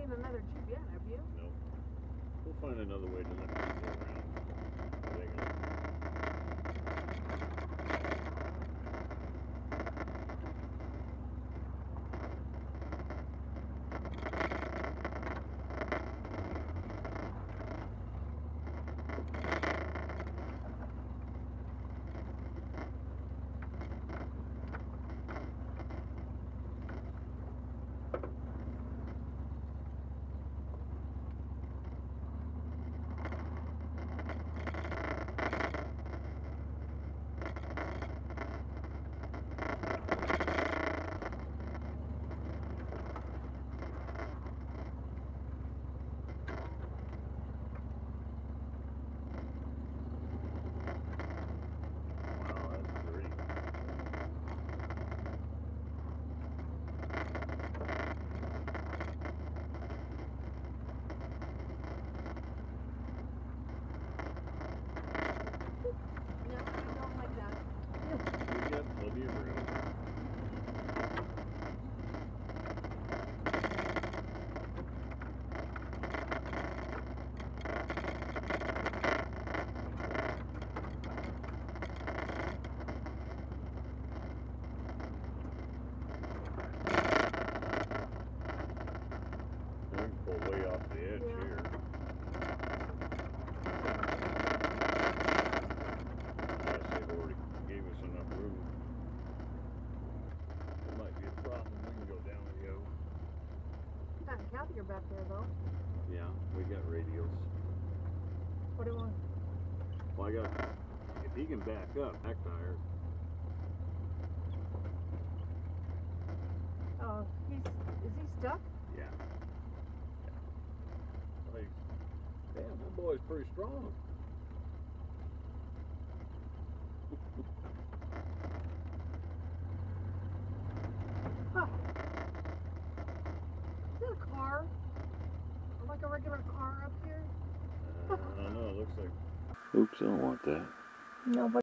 seen another Jeep yet, have you? No. We'll find another way to let people go around. Way off the edge here. Yes, they've already gave us enough room. It might be a problem. We can go down the hill. Pat and Kathy are back there though. Yeah, we got radios. What do you want? Well, I got. If he can back up, back tire. Oh, is he stuck? Yeah. Like, damn, that boy's pretty strong. Huh. Is that a car? Or like a regular car up here? I don't know, it looks like... Oops, I don't want that. No, but